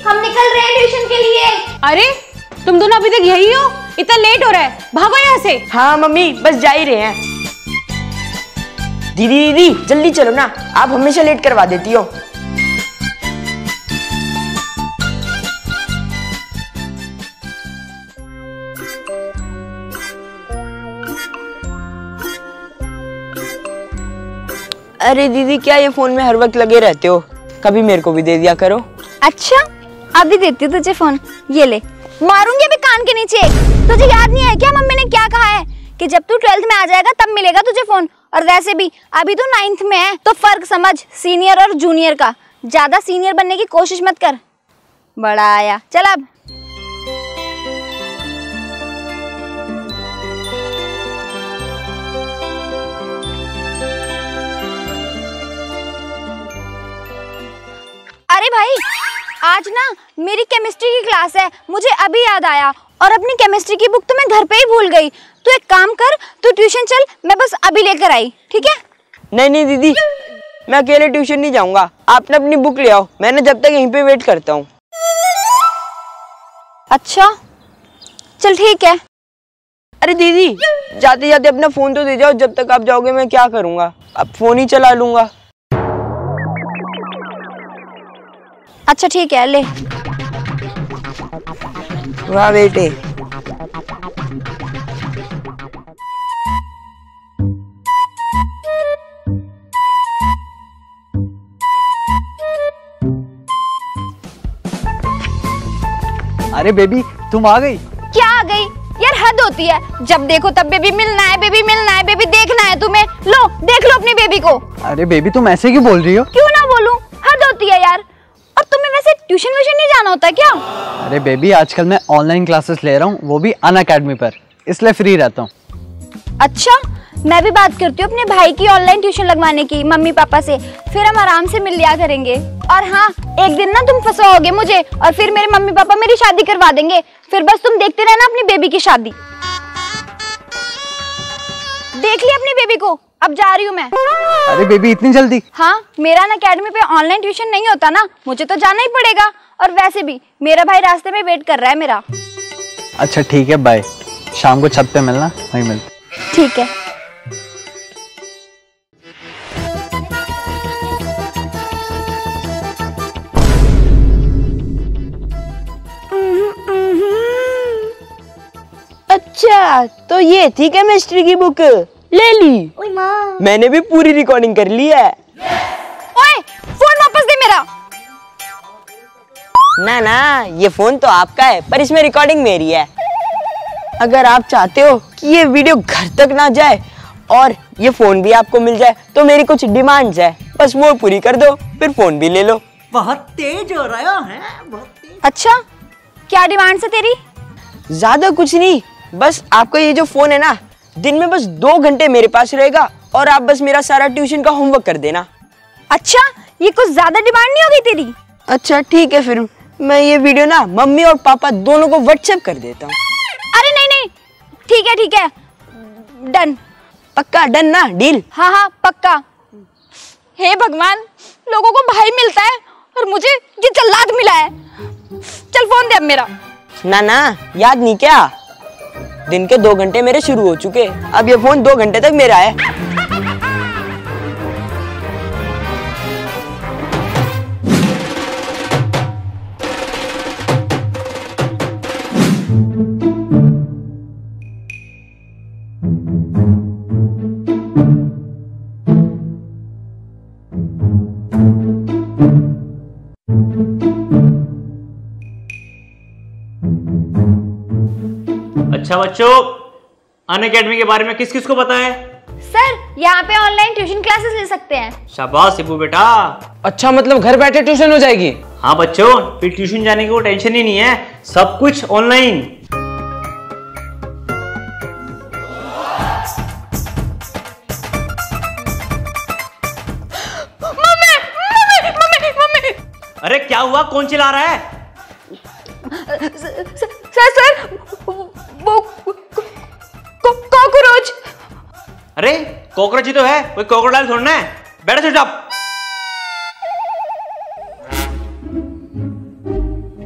हम निकल रहे हैं ट्यूशन के लिए। अरे तुम दोनों अभी तक यही हो? इतना लेट हो रहा है, भागो यहाँ से। हाँ मम्मी, बस जा ही रहे हैं। दीदी दीदी जल्दी चलो ना, आप हमेशा लेट करवा देती हो। अरे दीदी क्या ये फोन में हर वक्त लगे रहते हो? कभी मेरे को भी दे दिया करो। अच्छा अभी देती हूँ तुझे फोन, ये ले। मारूंगी अभी कान के नीचे। तुझे याद नहीं है क्या मम्मी ने क्या कहा है कि जब तू 12th में आ जाएगा तब मिलेगा तुझे फोन। और वैसे भी अभी तो 9th में है, तो फर्क समझ सीनियर और जूनियर का। ज्यादा सीनियर बनने की कोशिश मत कर। बड़ा आया, चल अब। अरे भाई आज ना मेरी केमिस्ट्री की क्लास है, मुझे अभी याद आया। और अपनी केमिस्ट्री की बुक तो मैं घर पे ही भूल गई। तू एक काम कर, तू ट्यूशन चल, मैं बस अभी लेकर आई, ठीक है? नहीं नहीं दीदी, मैं अकेले ट्यूशन नहीं जाऊंगा। आप ना अपनी बुक ले आओ, मैंने जब तक यहीं पे वेट करता हूँ। अच्छा चल ठीक है। अरे दीदी जाते जाते अपना फोन तो दे जाओ, जब तक आप जाओगे मैं क्या करूँगा? अब फोन ही चला लूंगा। अच्छा ठीक है, ले। वाह बेटे। अरे बेबी तुम आ गई? क्या आ गई यार, हद होती है। जब देखो तब बेबी मिलना है, बेबी मिलना है, बेबी देखना है तुम्हें। लो देख लो अपनी बेबी को। अरे बेबी तुम ऐसे क्यों बोल रही हो? क्यों ना बोलूं, हद होती है यार। और तुम्हें वैसे ट्यूशन व्यूशन नहीं जाना होता क्या? अरे बेबी आजकल मैं ऑनलाइन क्लासेस ले रहा हूँ, वो भी अनअकैडमी पर, इसलिए फ्री रहता हूँ। अच्छा मैं भी बात करती हूँ अपने भाई की ऑनलाइन ट्यूशन लगवाने की मम्मी पापा से, फिर हम आराम से मिल लिया करेंगे। और हाँ एक दिन ना तुम फंसाओगे मुझे और फिर मेरे मम्मी पापा मेरी शादी करवा देंगे। फिर बस तुम देखते रहना अपनी बेबी की शादी। देख ली अपनी बेबी को, अब जा रही हूँ मैं। अरे बेबी इतनी जल्दी? हाँ मेरा ना अकेडमी पे ऑनलाइन ट्यूशन नहीं होता ना, मुझे तो जाना ही पड़ेगा। और वैसे भी मेरा भाई रास्ते में वेट कर रहा है मेरा। अच्छा ठीक है बाय, शाम को छत पे मिलना, वहीं मिलते। ठीक है। अच्छा तो ये थी केमिस्ट्री की बुक, ले ली। मैंने भी पूरी रिकॉर्डिंग कर ली है। ओए फोन वापस दे मेरा। ना ना ये फोन तो आपका है, पर इसमें रिकॉर्डिंग मेरी है। अगर आप चाहते हो कि ये वीडियो घर तक ना जाए और ये फोन भी आपको मिल जाए तो मेरी कुछ डिमांड्स है, बस वो पूरी कर दो, फिर फोन भी ले लो। बहुत तेज हो रहा है, बहुत तेज। अच्छा क्या डिमांड है तेरी? ज्यादा कुछ नहीं, बस आपका ये जो फोन है ना, दिन में बस 2 घंटे मेरे पास रहेगा और आप बस मेरा सारा ट्यूशन का होमवर्क कर देना। अच्छा ये कुछ ज्यादा डिमांड नहीं हो गई तेरी? अच्छा ठीक है, फिर मैं ये वीडियो ना मम्मी और पापा दोनों को व्हाट्सएप कर देता हूँ। अरे नहीं नहीं ठीक है डन। पक्का डन ना, डील? हाँ हाँ पक्का। हे भगवान, लोगों को भाई मिलता है और मुझे ये जल्लाद मिला है। चल फोन दे अब मेरा। ना ना याद नहीं क्या, दिन के 2 घंटे मेरे शुरू हो चुके, अब ये फोन 2 घंटे तक मेरा है। अच्छा बच्चों, अनअकैडमी के बारे में किस किस को पता है? सर यहाँ पे ऑनलाइन ट्यूशन क्लासेस ले सकते हैं। शाबाश शिबू बेटा। अच्छा मतलब घर बैठे ट्यूशन हो जाएगी? हाँ बच्चों, फिर ट्यूशन जाने की कोई टेंशन ही नहीं है, सब कुछ ऑनलाइन। मम्मी। अरे क्या हुआ, कौन चिल्ला रहा है? सर वो कॉकरोच। अरे कॉकरोच ही तो है, कोई क्रोकोडाइल थोड़ा है। बैठो चुपचाप।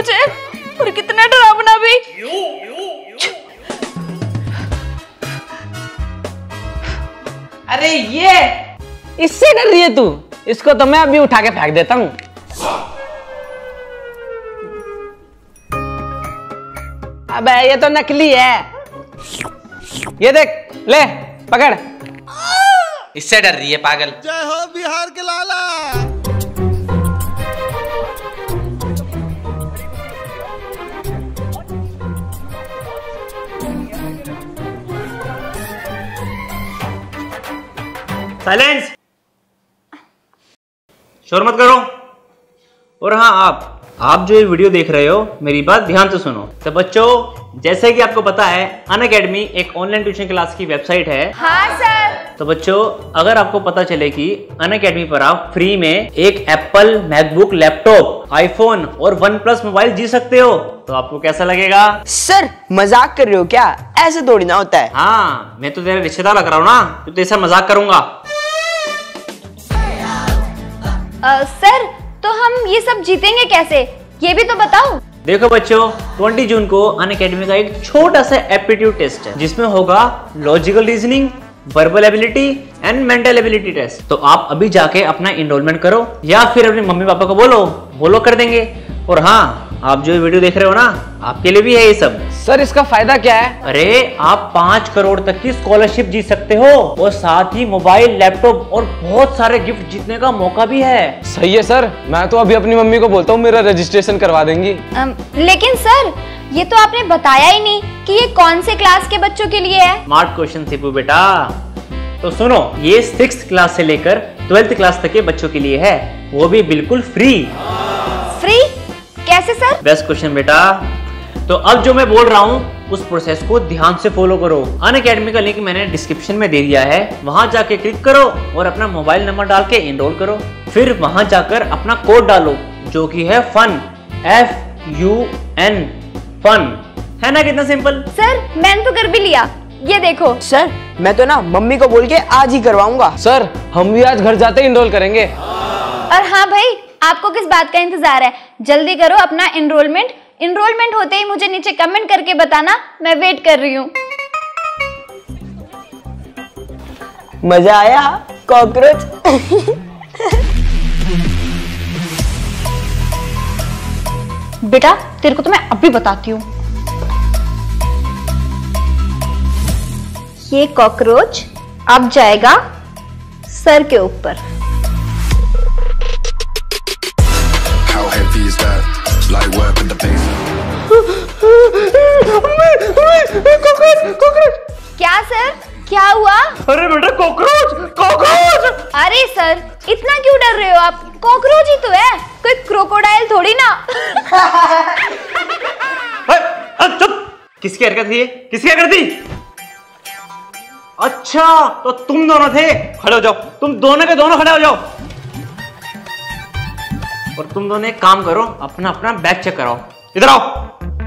मुझे, और कितना डरावना भी। अरे ये इससे डर रही है तू? इसको तो मैं अभी उठा के फेंक देता हूँ। अबे ये तो नकली है। ये देख, ले पकड़। इससे डर रही है पागल। जय हो बिहार के लाला। साइलेंस, शोर मत करो। और हाँ, आप जो ये वीडियो देख रहे हो, मेरी बात ध्यान से सुनो। तो बच्चों, जैसे कि आपको पता है, अनअकैडमी एक ऑनलाइन ट्यूशन क्लास की वेबसाइट है। हाँ सर। तो बच्चों, अगर आपको पता चले कि अनअकैडमी पर आप फ्री में एक एप्पल मैकबुक लैपटॉप, आईफोन और OnePlus मोबाइल जीत सकते हो, तो आपको कैसा लगेगा? सर मजाक कर रहे हो क्या? ऐसे थोड़ी ना होता है। हाँ, मैं तो तेरा रिश्तेदार लग रहा हूँ ना, तो तेरे साथ मजाक करूंगा। सर, तो हम ये सब जीतेंगे कैसे, ये भी तो बताओ। देखो बच्चों, 20 जून को अनअकैडमी का एक छोटा सा एप्टीट्यूड टेस्ट है, जिसमें होगा logical reasoning, verbal ability and mental ability test. तो आप अभी जाके अपना एनरोलमेंट करो, या फिर अपने मम्मी पापा को बोलो कर देंगे। और हाँ, आप जो वीडियो देख रहे हो ना, आपके लिए भी है ये सब। सर इसका फायदा क्या है? अरे, आप 5 करोड़ तक की स्कॉलरशिप जीत सकते हो, और साथ ही मोबाइल, लैपटॉप और बहुत सारे गिफ्ट जीतने का मौका भी है। सही है सर, मैं तो अभी अपनी मम्मी को बोलता हूँ मेरा रजिस्ट्रेशन करवा देंगी। लेकिन सर, ये तो आपने बताया ही नहीं कि ये कौन से क्लास के बच्चों के लिए है। स्मार्ट क्वेश्चन सिपू बेटा। तो सुनो, ये 6th क्लास से लेकर 12th क्लास तक के बच्चों के लिए है, वो भी बिल्कुल फ्री। फ्री कैसे सर? बेस्ट क्वेश्चन बेटा। तो अब जो मैं बोल रहा हूँ, उस प्रोसेस को ध्यान से फॉलो करो। अनअकैडमी का लिंक मैंने डिस्क्रिप्शन में दे दिया है, वहां जाके क्लिक करो और अपना मोबाइल नंबर डाल के एनरोल करो। फिर वहां जाकर अपना कोड डालो, जो कि है फन, FUN, फन। है ना कितना सिंपल? सर, मैंने तो कर भी लिया, ये देखो। सर मैं तो ना मम्मी को बोल के आज ही करवाऊंगा। सर हम भी आज घर जाते ही एनरोल करेंगे। और हाँ भाई, आपको किस बात का इंतजार है, जल्दी करो अपना एनरोलमेंट होते ही मुझे नीचे कमेंट करके बताना, मैं वेट कर रही हूँ। मजा आया कॉकरोच? बेटा, तेरे को तो मैं अभी बताती हूँ। ये कॉकरोच अब जाएगा सर के ऊपर। क्या सर, क्या हुआ? अरे बेटा, कॉकरोच। अरे सर, इतना क्यों डर रहे हो आप? कॉकरोच ही तो है, कोई क्रोकोडाइल थोड़ी ना। चुप। किसकी हरकत थी ये? किसकी हरकत थी? अच्छा, तो तुम दोनों थे। खड़े हो जाओ, तुम दोनों के दोनों खड़े हो जाओ। और तुम दोनों एक काम करो, अपना अपना बैग चेक कराओ। इधर आओ।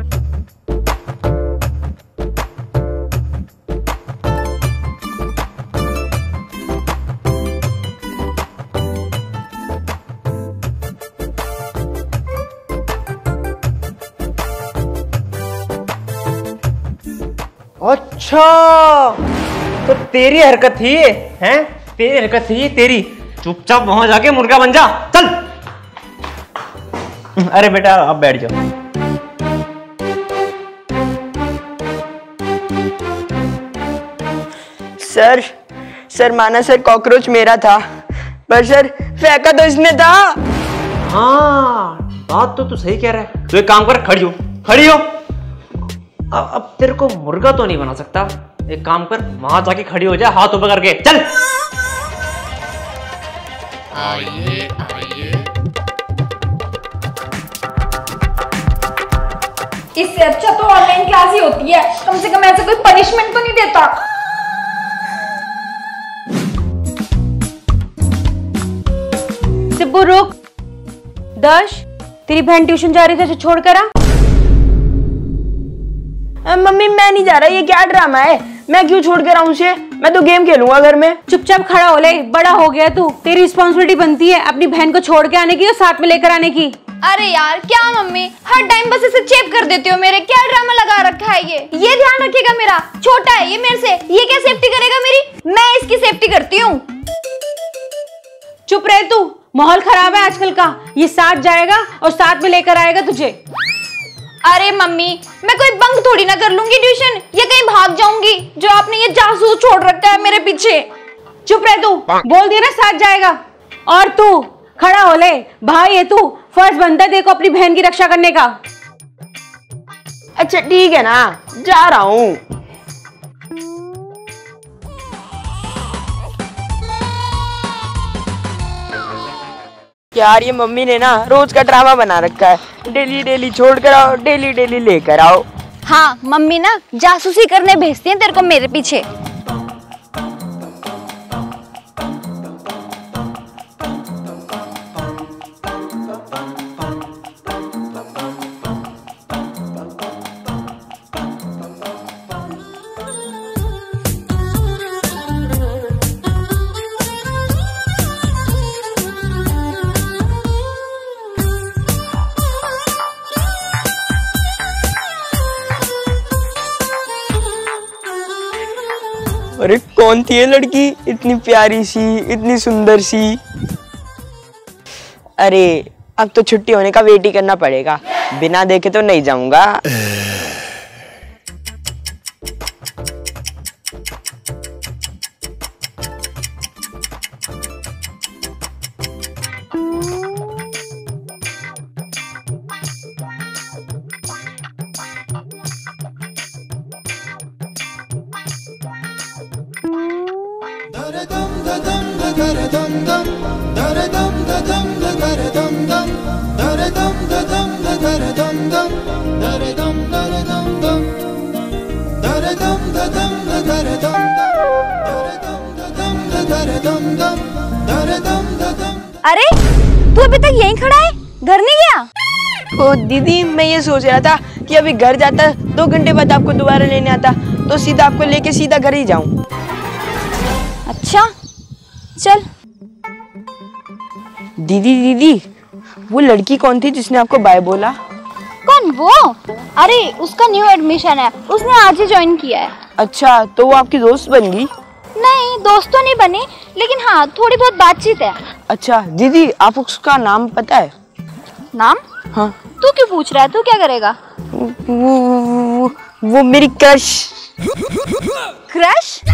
अच्छा, तो तेरी हरकत थी ये, हैं? तेरी हरकत थी ये, तेरी। चुपचाप वहां जाके मुर्गा बन जा, चल। अरे बेटा, आप बैठ जाओ। सर माना सर, कॉकरोच मेरा था, पर सर फेंका तो इसने था। हाँ, बात तो तू सही कह रहा है। तो एक काम कर, खड़ी हो। अब तेरे को मुर्गा तो नहीं बना सकता। एक काम कर, वहां जाके खड़ी हो जा, हाथ ऊपर करके, चल। आइए इससे अच्छा तो ऑनलाइन क्लास ही होती है, कम से कम ऐसे कोई पनिशमेंट तो नहीं देता। सिब्बू रुक। दर्श, तेरी बहन ट्यूशन जा रही थी, छोड़ कर आ। मम्मी मैं नहीं जा रहा, ये क्या ड्रामा है? मैं क्यों छोड़ कर आऊं उसे? मैं तो गेम खेलूंगा घर में। चुपचाप खड़ा हो ले, बड़ा हो गया तू। तेरी रिस्पॉन्सिबिलिटी बनती है अपनी बहन को छोड़ के आने की और साथ में लेकर आने की। अरे यार क्या मम्मी, हर टाइम बस इसे चेप कर देते हो मेरे, क्या ड्रामा लगा रखा है ये ध्यान रखिएगा मेरा, छोटा है ये मेरे से, ये क्या सेफ्टी करेगा मेरी, मैं इसकी सेफ्टी करती हूँ। चुप रहे तू, माहौल खराब है आजकल का। ये साथ जाएगा और साथ में लेकर आएगा तुझे। अरे मम्मी, मैं कोई बंक थोड़ी ना कर लूंगी ट्यूशन, या कहीं भाग जाऊंगी जो आपने ये जासूस छोड़ रखा है मेरे पीछे। चुप रहे तू, बोल दिया ना साथ जाएगा। और तू खड़ा हो ले, भाई है तू, फर्ज बनता है देखो अपनी बहन की रक्षा करने का। अच्छा ठीक है ना, जा रहा हूँ। यार ये मम्मी ने ना रोज का ड्रामा बना रखा है, डेली डेली छोड़ कर आओ, डेली डेली लेकर आओ। हाँ मम्मी ना जासूसी करने भेजती है तेरे को मेरे पीछे। अरे कौन थी ये लड़की, इतनी प्यारी सी, इतनी सुंदर सी। अरे अब तो छुट्टी होने का वेट ही करना पड़ेगा, बिना देखे तो नहीं जाऊंगा। अरे तू अभी तक यहीं खड़ा है, घर नहीं गया? ओ दीदी, मैं ये सोच रहा था कि अभी घर जाता 2 घंटे बाद आपको दोबारा लेने आता तो सीधा आपको लेके सीधा घर ही जाऊं। अच्छा चल। दीदी दीदी, वो लड़की कौन थी जिसने आपको बाय बोला? कौन वो? अरे उसका न्यू एडमिशन है, उसने आज ही ज्वाइन किया है। अच्छा, तो वो आपकी दोस्त बन गई? नहीं, दोस्त तो नहीं बनी, लेकिन हाँ थोड़ी बहुत बातचीत है। अच्छा दीदी, आपको उसका नाम पता है? नाम? हाँ। तू क्यों पूछ रहा है, तू क्या करेगा? वो मेरी क्रश। क्रश?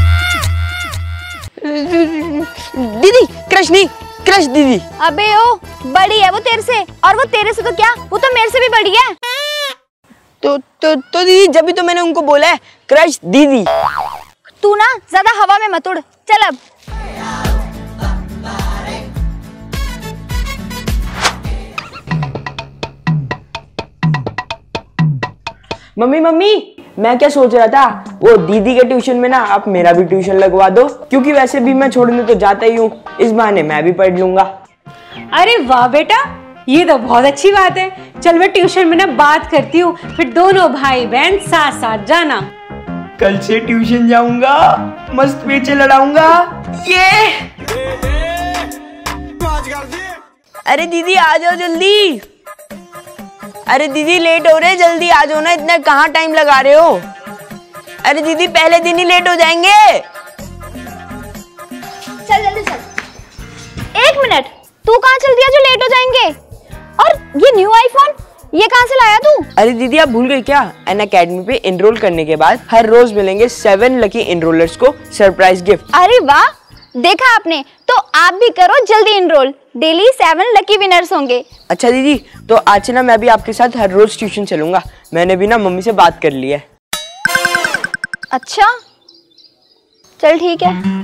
दीदी क्रश नहीं, क्रश दीदी। अबे ओ, बड़ी है वो तेरे से, और वो तेरे से तो क्या, वो तो मेरे से भी बड़ी है। तो दीदी, जब भी तो मैंने उनको बोला है क्रश दीदी। तू ना ज्यादा हवा में मत उड़, चल अब। मम्मी मम्मी, मैं क्या सोच रहा था, वो दीदी के ट्यूशन में ना आप मेरा भी ट्यूशन लगवा दो, क्योंकि वैसे भी मैं छोड़ने तो जाता ही हूँ, इस बहाने मैं भी पढ़ लूंगा। अरे वाह बेटा, ये तो बहुत अच्छी बात है। चल मैं ट्यूशन में ना बात करती हूँ, फिर दोनों भाई बहन साथ साथ जाना। कल से ट्यूशन जाऊंगा, मस्त पेचे लड़ाऊंगा। ये अरे दीदी आ जाओ जल्दी। अरे दीदी लेट हो रहे, जल्दी आ जाओ ना, इतना कहाँ टाइम लगा रहे हो? अरे दीदी पहले दिन ही लेट हो जाएंगे। चल जल्दी चल। 1 मिनट, तू कहाँ चल दिया जो लेट हो जाएंगे? और ये न्यू आईफोन, ये कहाँ से लाया तू? अरे दीदी आप भूल गए क्या? अनअकैडमी पे एनरोल करने के बाद हर रोज मिलेंगे 7 लकी एनरोलर्स को सरप्राइज गिफ्ट। अरे वाह, देखा आपने, तो आप भी करो जल्दी एनरोल, डेली 7 लकी विनर्स होंगे। अच्छा दीदी, तो आज से ना मैं भी आपके साथ हर रोज ट्यूशन चलूंगा, मैंने भी ना मम्मी से बात कर ली है। अच्छा चल ठीक है।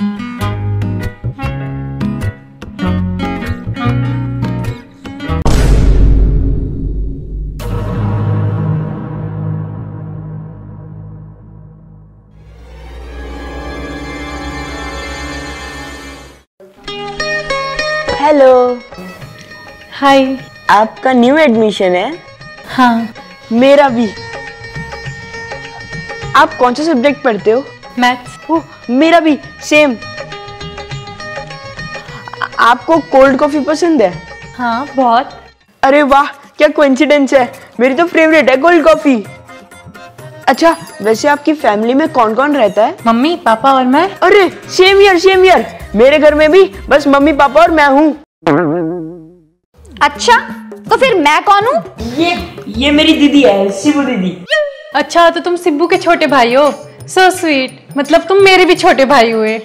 हेलो। हाय। आपका न्यू एडमिशन है? हाँ। मेरा भी। आप कौन सा सब्जेक्ट पढ़ते हो? मैथ्स। ओह, मेरा भी सेम। आपको कोल्ड कॉफी पसंद है? हाँ बहुत। अरे वाह, क्या कोइंसिडेंस है, मेरी तो फेवरेट है कोल्ड कॉफी। अच्छा वैसे आपकी फैमिली में कौन कौन रहता है? मम्मी, पापा और मैं। अरे सेम ईयर, मेरे घर में भी बस मम्मी पापा और मैं हूँ। अच्छा तो फिर मैं कौन हूँ? ये मेरी दीदी है, शिबू दीदी। अच्छा तो तुम सिब्बू के छोटे भाई हो। सो स्वीट, मतलब तुम मेरे भी छोटे भाई हुए।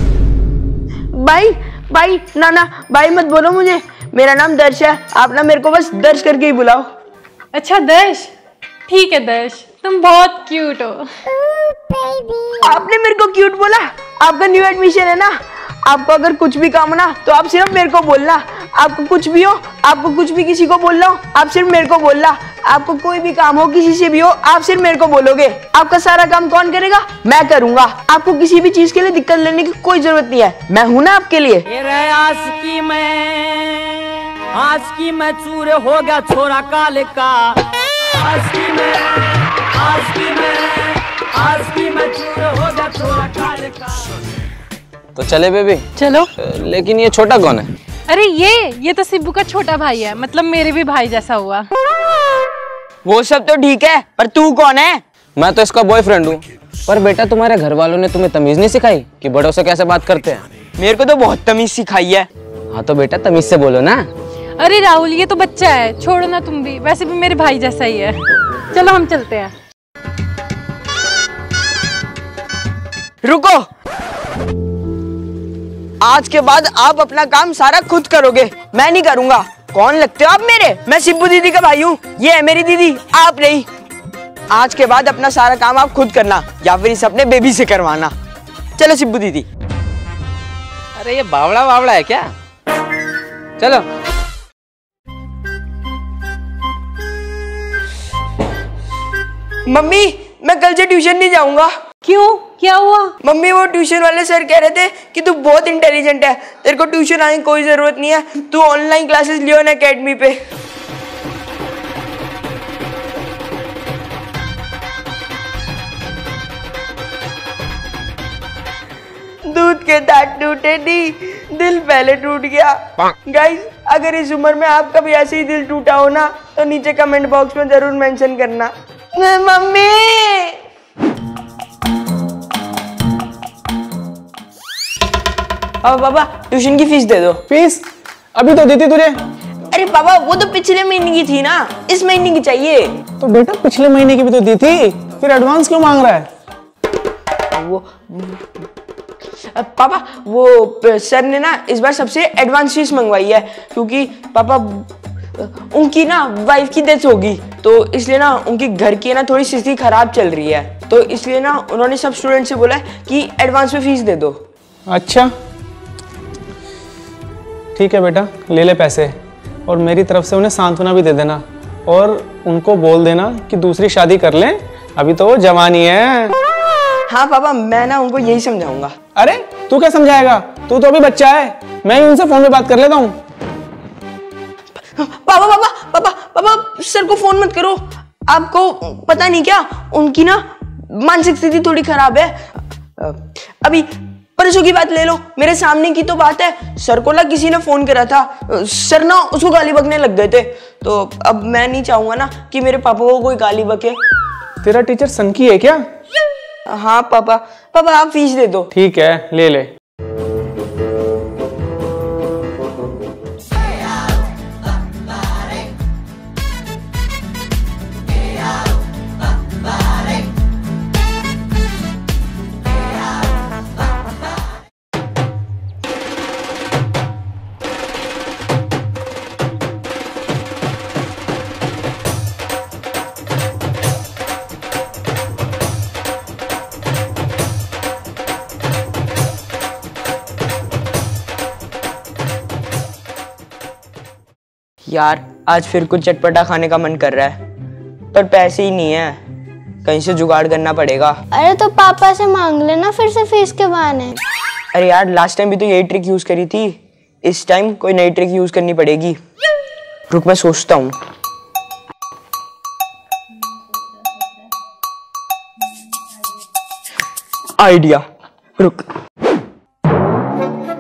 भाई ना भाई मत बोलो मुझे, मेरा नाम दर्श है, आप ना मेरे को बस दर्श करके ही बुलाओ। अच्छा दर्श, ठीक है दर्श, तुम बहुत क्यूट हो। आपने मेरे को क्यूट बोला? आपका न्यू एडमिशन है ना, आपको अगर कुछ भी काम हो ना तो आप सिर्फ मेरे को बोलना। आपको कुछ भी हो, आपको कुछ भी किसी को बोलना हो, आप सिर्फ मेरे को बोलना। आपको कोई भी काम हो किसी से भी हो, आप सिर्फ मेरे को बोलोगे। आपका सारा काम कौन करेगा? मैं करूंगा। आपको किसी भी चीज के लिए दिक्कत लेने की कोई जरूरत नहीं है, मैं हूं ना आपके लिए। आस्की मैं चूर हो गया छोरा काले का। आस्की मैं चूर हो गया छोरा काले का। तो चले बेबी? चलो। लेकिन ये छोटा कौन है? अरे ये तो सिब्बू का छोटा भाई है, मतलब मेरे भी भाई जैसा हुआ। वो सब तो ठीक है, पर तू कौन है? मैं तो इसका बॉयफ्रेंड हूँ। पर बेटा तुम्हारे घर वालों ने तुम्हें तमीज नहीं सिखाई कि बड़ों से कैसे बात करते हैं? मेरे को तो बहुत तमीज सिखाई है। हाँ तो बेटा तमीज से बोलो ना। अरे राहुल, ये तो बच्चा है, छोड़ो ना तुम भी, वैसे भी मेरे भाई जैसा ही है। चलो हम चलते हैं। रुको, आज के बाद आप अपना काम सारा खुद करोगे, मैं नहीं करूंगा। कौन लगते हो आप मेरे? मैं शिब्बू दीदी का भाई हूँ, ये है मेरी दीदी, आप नहीं। आज के बाद अपना सारा काम आप खुद करना या फिर इस अपने बेबी से करवाना। चलो शिब्बू दीदी। अरे ये बावड़ा है क्या? चलो। मम्मी मैं कल से ट्यूशन नहीं जाऊंगा। क्यों, क्या हुआ? मम्मी वो ट्यूशन वाले सर कह रहे थे कि तू बहुत इंटेलिजेंट है, तेरे को ट्यूशन आने की कोई जरूरत नहीं है, तू ऑनलाइन क्लासेस लियो ना अकेडमी पे। दूध के दांत टूटे नहीं, दिल पहले टूट गया। गाइस अगर इस उम्र में आपका भी ऐसे ही दिल टूटा हो ना तो नीचे कमेंट बॉक्स में जरूर मेंशन करना। मम्मी अब पापा ट्यूशन की फीस दे दो। फीस अभी तो दी थी तुझे। अरे पापा वो तो पिछले महीने की थी ना, इस महीने की चाहिए। तो बेटा पिछले महीने की भी तो दी थी, फिर एडवांस क्यों मांग रहा है? वो पापा वो सर ने ना इस बार सबसे एडवांस फीस मंगवाई है, क्योंकि पापा उनकी ना वाइफ की डेथ होगी, तो इसलिए ना उनकी घर की ना थोड़ी स्थिति खराब चल रही है, तो इसलिए ना उन्होंने सब स्टूडेंट से बोला है कि एडवांस में फीस दे दो। अच्छा ठीक है बेटा, ले ले पैसे, और मेरी तरफ से उन्हें सांत्वना भी दे देना, और उनको बोल देना कि दूसरी शादी कर लें, अभी तो वो जवानी है। हाँ पापा मैं ना उनको यही समझाऊंगा। अरे तू क्या समझाएगा, तू तो अभी बच्चा है, मैं ही उनसे फोन पे बात कर लेता हूँ। पापा पापा पापा पापा सर को फोन मत करो, आपको पता नहीं क्या उनकी ना मानसिक स्थिति थोड़ी खराब है। अभी परसों की बात ले लो, मेरे सामने की तो बात है, सर को ना किसी ने फोन करा था, सर ना उसको गाली बकने लग गए थे, तो अब मैं नहीं चाहूंगा ना कि मेरे पापा को कोई गाली बके। तेरा टीचर सनकी है क्या? हाँ पापा, पापा आप फीस दे दो। ठीक है ले ले। यार आज फिर कुछ चटपटा खाने का मन कर रहा है, पर पैसे ही नहीं है, कहीं से जुगाड़ करना पड़ेगा। अरे तो पापा से मांग लेना फिर से फीस के बहाने। अरे यार लास्ट टाइम भी तो यही ट्रिक यूज करी थी, इस टाइम कोई नई ट्रिक यूज करनी पड़ेगी। रुक मैं सोचता हूँ। आइडिया, रुक।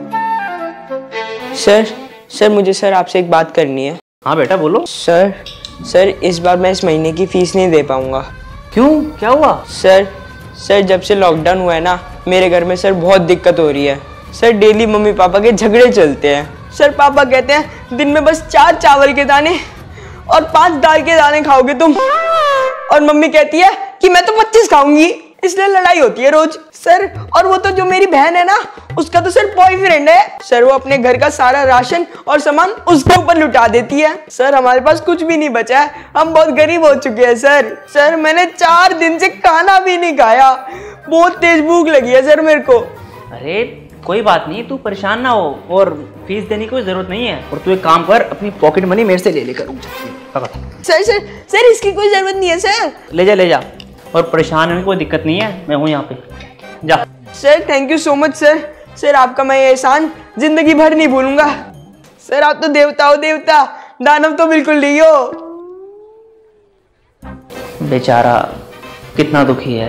सर मुझे सर आपसे एक बात करनी है। हाँ बेटा बोलो। सर सर इस बार मैं इस महीने की फीस नहीं दे पाऊंगा। क्यों, क्या हुआ? सर जब से लॉकडाउन हुआ है ना, मेरे घर में सर बहुत दिक्कत हो रही है। सर डेली मम्मी पापा के झगड़े चलते हैं। सर पापा कहते हैं दिन में बस 4 चावल के दाने और 5 दाल के दाने खाओगे तुम, और मम्मी कहती है कि मैं तो 25 खाऊंगी, इसलिए लड़ाई होती है रोज। सर और वो तो जो मेरी बहन है ना, उसका तो सर बॉयफ्रेंड है। सर वो अपने घर का सारा राशन और सामान उसके ऊपर लुटा देती है। सर हमारे पास कुछ भी नहीं बचा है, हम बहुत गरीब हो चुके हैं सर मैंने 4 दिन से खाना भी नहीं खाया, बहुत तेज भूख लगी है सर मेरे को। अरे कोई बात नहीं, तू परेशान ना हो, और फीस देने की कोई जरूरत नहीं है। और तू एक काम कर, अपनी पॉकेट मनी मेरे से ले लेकर सर इसकी कोई जरूरत नहीं है सर। ले जा, और परेशान होने की कोई दिक्कत नहीं है, मैं हूँ यहाँ पे, जा। Sir thank you so much sir आपका मैं ये एहसान जिंदगी भर नहीं भूलूंगा। सर आप तो देवता हो, देवता, दानव तो बिल्कुल नहीं हो। बेचारा कितना दुखी है।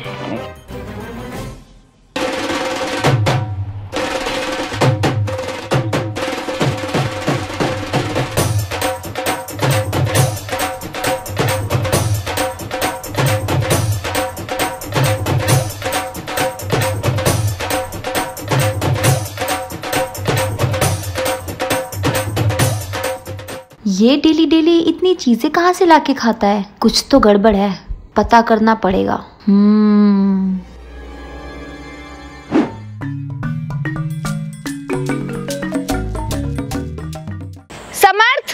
ये डेली डेली इतनी चीजें कहाँ से लाके खाता है? कुछ तो गड़बड़ है, पता करना पड़ेगा। समर्थ,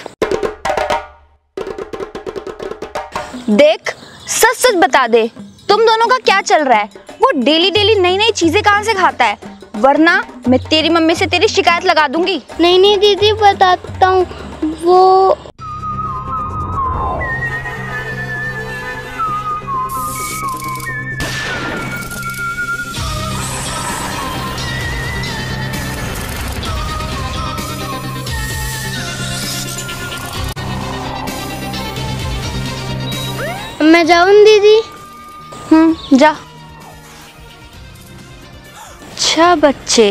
देख सच सच बता दे, तुम दोनों का क्या चल रहा है? वो डेली डेली नई नई चीजें कहाँ से खाता है? वरना मैं तेरी मम्मी से तेरी शिकायत लगा दूंगी। नहीं दीदी बताता हूँ, वो मैं जाऊँ दीदी? जा। अच्छा बच्चे,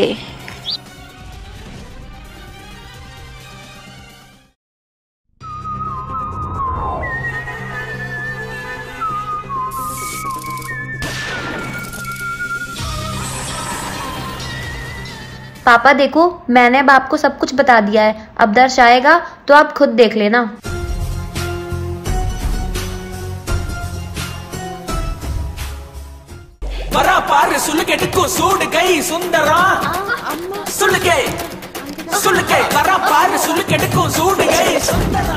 पापा देखो, मैंने अब आपको सब कुछ बता दिया है। अब दर्श आएगा तो आप खुद देख लेना। बरा पार सुलके को सूट गई सुंदरा, सुलके बरा पार सुलके को सूट गई सुंदरा।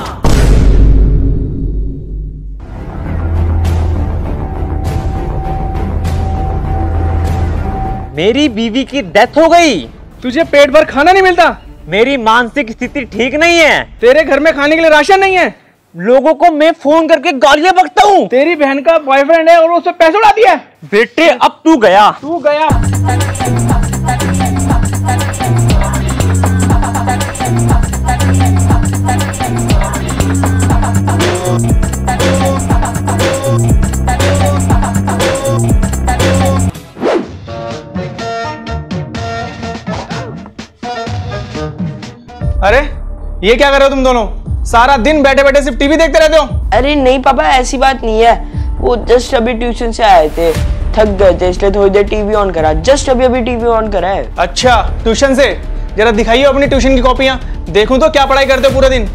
मेरी बीवी की डेथ हो गई। तुझे पेट भर खाना नहीं मिलता? मेरी मानसिक स्थिति ठीक नहीं है। तेरे घर में खाने के लिए राशन नहीं है? लोगों को मैं फोन करके गालियां बकता हूँ। तेरी बहन का बॉयफ्रेंड है और उससे पैसे उड़ा दिया। बेटे अब तू गया। अरे ये क्या कर रहे हो तुम दोनों? सारा दिन बैठे बैठे सिर्फ टीवी देखते रहते हो। अरे नहीं पापा, ऐसी बात नहीं है, वो जस्ट अभी ट्यूशन से आए थे, थक गए थे, इसलिए थोड़ी देर टीवी ऑन करा। जस्ट अभी टीवी ऑन करा है। अच्छा, ट्यूशन से? जरा दिखाइए अपनी ट्यूशन की कॉपियां, देखूं तो क्या पढ़ाई करते हो पूरे दिन।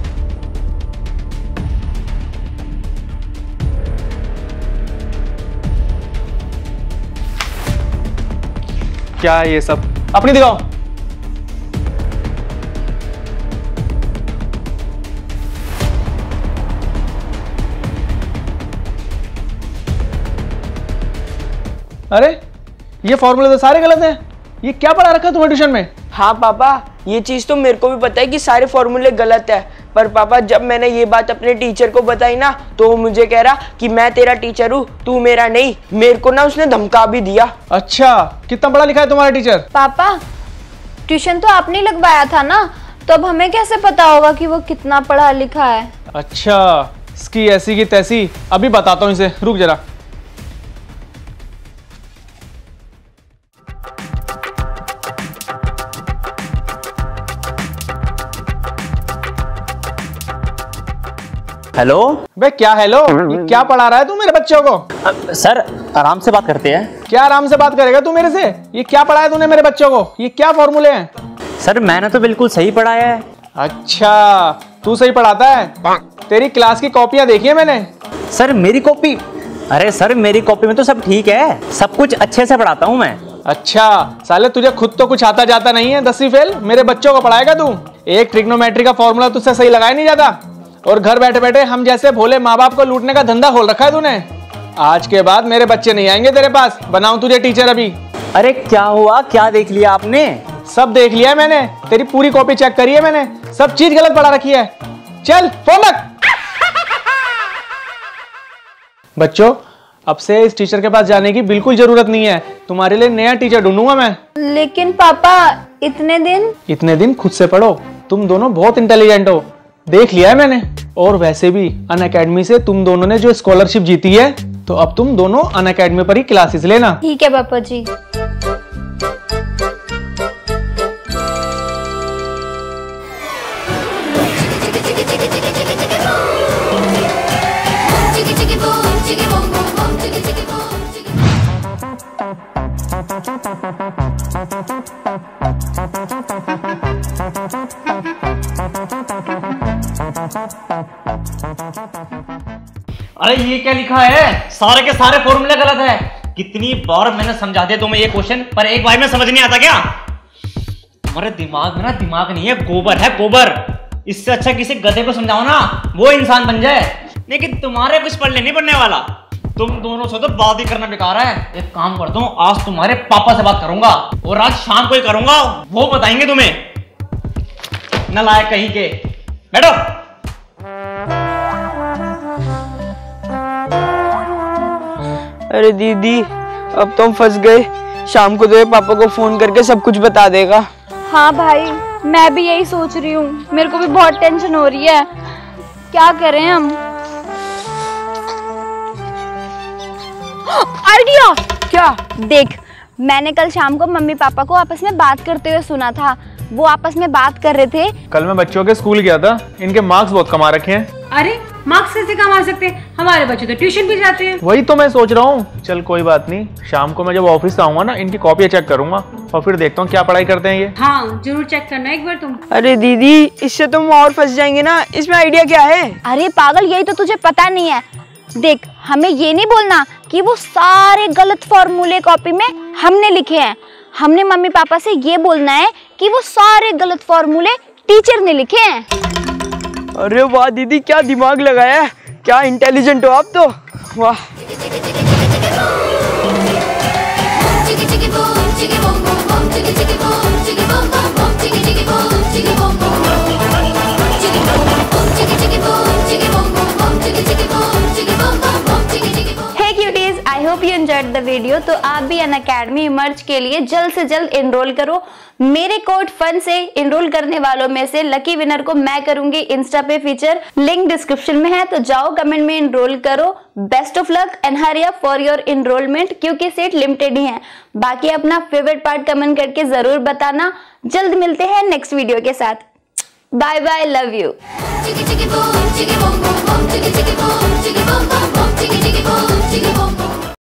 क्या है ये सब? अपनी दिखाओ। अरे ये फॉर्मूले तो सारे गलत हैं। ये क्या पढ़ा रखा है तुम्हें ट्यूशन में? हाँ पापा, ये चीज तो मेरे को भी पता है कि सारे फॉर्मूले गलत है, पर पापा जब मैंने ये बात अपने टीचर को बताई ना, तो वो मुझे कह रहा कि मैं तेरा टीचर हूँ, तू मेरा नहीं। मेरे को ना उसने धमका भी दिया। अच्छा, कितना पढ़ा लिखा है तुम्हारा टीचर? पापा ट्यूशन तो आपने लगवाया था ना, तो अब हमें कैसे पता होगा कि वो कितना पढ़ा लिखा है? अच्छा, इसकी ऐसी की तैसी, अभी बताता हूँ इसे, रुक जरा। हेलो। बे क्या हेलो, ये क्या पढ़ा रहा है तू मेरे बच्चों को? सर आराम से बात करते हैं। क्या आराम से बात करेगा तू मेरे से? ये क्या पढ़ाया तूने मेरे बच्चों को? ये क्या फॉर्मूले हैं? सर मैंने तो बिल्कुल सही पढ़ाया है। अच्छा तू सही पढ़ाता है? तेरी क्लास की कॉपियां देखी है मैंने। सर मेरी कॉपी? अरे सर मेरी कॉपी में तो सब ठीक है, सब कुछ अच्छे से पढ़ाता हूँ मैं। अच्छा साले तुझे खुद तो कुछ आता जाता नहीं है, 10वीं फेल, मेरे बच्चों को पढ़ाएगा तू? एक ट्रिग्नोमेट्री का फॉर्मूला तुझसे सही लगाया नहीं जाता, और घर बैठे बैठे हम जैसे भोले माँ बाप को लूटने का धंधा खोल रखा है तूने। आज के बाद मेरे बच्चे नहीं आएंगे तेरे पास, बनाऊं तुझे टीचर अभी। अरे क्या हुआ, क्या देख लिया आपने? सब देख लिया है मैंने, तेरी पूरी कॉपी चेक करी है मैंने, सब चीज गलत पढ़ा रखी है। चल फोन रख। बच्चों अब से इस टीचर के पास जाने की बिल्कुल जरूरत नहीं है, तुम्हारे लिए नया टीचर ढूंढूंगा मैं। लेकिन पापा इतने दिन खुद से पढ़ो, तुम दोनों बहुत इंटेलिजेंट हो, देख लिया है मैंने। और वैसे भी अनअकैडमी से तुम दोनों ने जो स्कॉलरशिप जीती है, तो अब तुम दोनों अनअकैडमी पर ही क्लासेस लेना। ठीक है पापा जी। अरे ये क्या लिखा है? सारे के सारे फॉर्मूले गलत है। कितनी बार मैंने समझा दिया तुम्हें ये क्वेश्चन, पर एक बार में समझ नहीं आता क्या? तुम्हारे दिमाग में ना दिमाग नहीं है, गोबर है गोबर। इससे अच्छा किसी गधे को समझाओ ना, वो इंसान बन जाए। लेकिन तुम्हारे कुछ पढ़ने नहीं बनने वाला, तुम दोनों से तो बात ही करना बेकार है। एक काम करता हूँ, आज तुम्हारे पापा से बात करूंगा, और आज शाम को ही करूंगा, वो बताएंगे तुम्हें। नालायक कहीं के। बैठो। अरे दीदी अब तुम फंस गए, शाम को तेरे पापा को फोन करके सब कुछ बता देगा। हाँ भाई मैं भी यही सोच रही हूँ, मेरे को भी बहुत टेंशन हो रही है, क्या करें हम? आइडिया! क्या? देख, मैंने कल शाम को मम्मी पापा को आपस में बात करते हुए सुना था, वो आपस में बात कर रहे थे। कल मैं बच्चों के स्कूल गया था, इनके मार्क्स बहुत कमा रखे हैं। अरे मार्क्स कैसे कमा सकते हैं? हमारे बच्चे तो ट्यूशन भी जाते हैं। वही तो मैं सोच रहा हूँ। चल कोई बात नहीं, शाम को मैं जब ऑफिस आऊंगा ना, इनकी कॉपियां चेक करूंगा और फिर देखता हूँ क्या पढ़ाई करते हैं ये। हाँ जरूर चेक करना एक बार तुम। अरे दीदी इससे तुम और फंस जाएंगे ना, इसमें आइडिया क्या है? अरे पागल, यही तो तुझे पता नहीं है। देख, हमें ये नहीं बोलना कि वो सारे गलत फॉर्मूले कॉपी में हमने लिखे हैं, हमने मम्मी पापा से ये बोलना है कि वो सारे गलत फॉर्मूले टीचर ने लिखे हैं। अरे वाह दीदी, क्या दिमाग लगाया है, क्या इंटेलिजेंट हो आप तो, वाह। I hope you enjoyed the video. तो आप भी अनअकैडमी इमर्ज के लिए जल्द से जल्द एनरोल करो। मेरे कोड फन से एनरोल करने वालों में से लकी विनर को मैं करूंगी Insta pay feature, link description में है, तो जाओ कमेंट में एनरोल करो। Best of luck and hurry up for your enrolment, क्योंकि सीट लिमिटेड ही है। बाकी अपना फेवरेट पार्ट कमेंट करके जरूर बताना। जल्द मिलते हैं नेक्स्ट वीडियो के साथ। Bye bye, love you.